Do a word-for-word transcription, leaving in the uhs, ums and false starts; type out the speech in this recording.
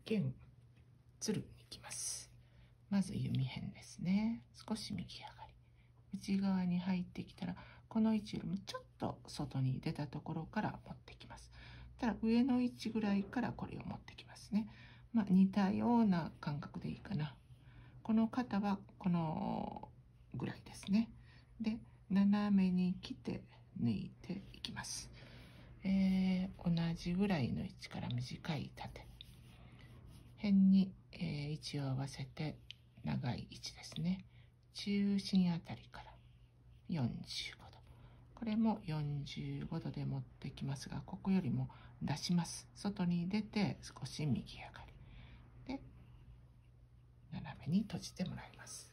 弦つるに行きます。まず弓辺ですね。少し右上がり、内側に入ってきたらこの位置よりもちょっと外に出たところから持ってきます。ただ上の位置ぐらいからこれを持ってきますね。まあ、似たような感覚でいいかな。この肩はこのぐらいですね。で、斜めに来て抜いていきます。えー、同じぐらいの位置から短い縦辺に、えー、位置を合わせて長い位置ですね。中心あたりからよんじゅうごど。これもよんじゅうごどで持ってきますが、ここよりも出します。外に出て少し右上がりで斜めに閉じてもらいます。